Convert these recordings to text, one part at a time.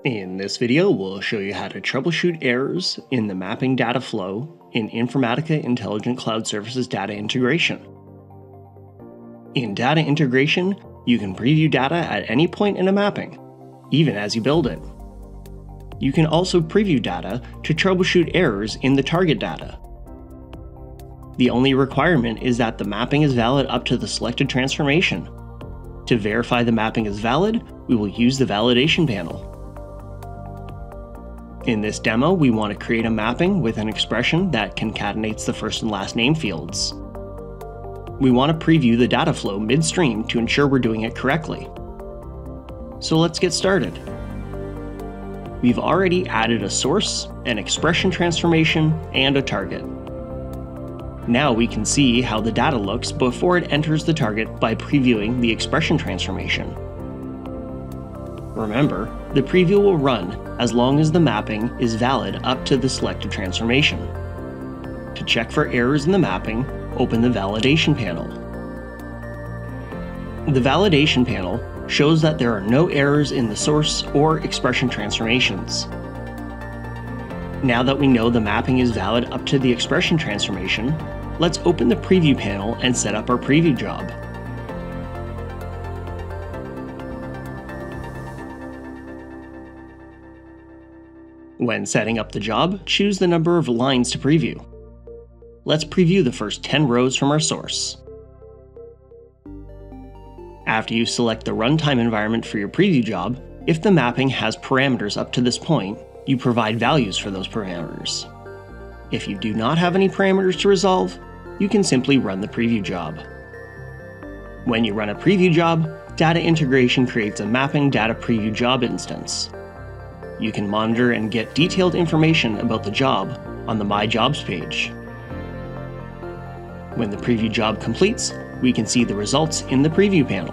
In this video, we'll show you how to troubleshoot errors in the mapping data flow in Informatica Intelligent Cloud Services data integration. In data integration, you can preview data at any point in a mapping, even as you build it. You can also preview data to troubleshoot errors in the target data. The only requirement is that the mapping is valid up to the selected transformation. To verify the mapping is valid, we will use the validation panel. In this demo, we want to create a mapping with an expression that concatenates the first and last name fields. We want to preview the data flow midstream to ensure we're doing it correctly. So let's get started. We've already added a source, an expression transformation, and a target. Now we can see how the data looks before it enters the target by previewing the expression transformation. Remember, the preview will run as long as the mapping is valid up to the selected transformation. To check for errors in the mapping, open the validation panel. The validation panel shows that there are no errors in the source or expression transformations. Now that we know the mapping is valid up to the expression transformation, let's open the preview panel and set up our preview job. When setting up the job, choose the number of lines to preview. Let's preview the first 10 rows from our source. After you select the runtime environment for your preview job, if the mapping has parameters up to this point, you provide values for those parameters. If you do not have any parameters to resolve, you can simply run the preview job. When you run a preview job, data integration creates a mapping data preview job instance. You can monitor and get detailed information about the job on the My Jobs page. When the preview job completes, we can see the results in the preview panel.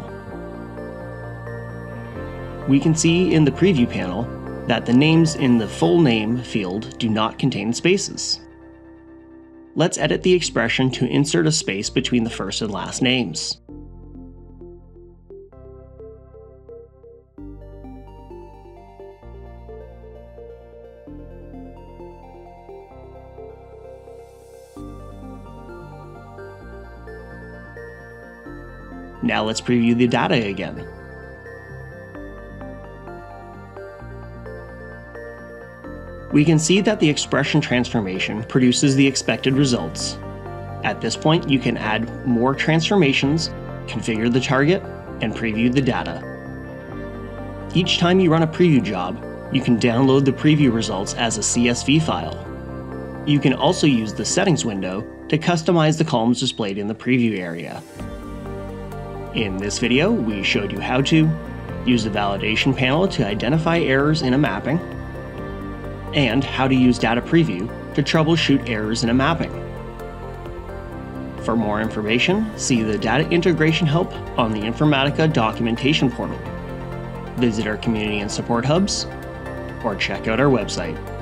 We can see in the preview panel that the names in the full name field do not contain spaces. Let's edit the expression to insert a space between the first and last names. Now let's preview the data again. We can see that the expression transformation produces the expected results. At this point, you can add more transformations, configure the target, and preview the data. Each time you run a preview job, you can download the preview results as a CSV file. You can also use the settings window to customize the columns displayed in the preview area. In this video, we showed you how to use the validation panel to identify errors in a mapping, and how to use data preview to troubleshoot errors in a mapping. For more information, see the data integration help on the Informatica documentation portal. Visit our community and support hubs, or check out our website.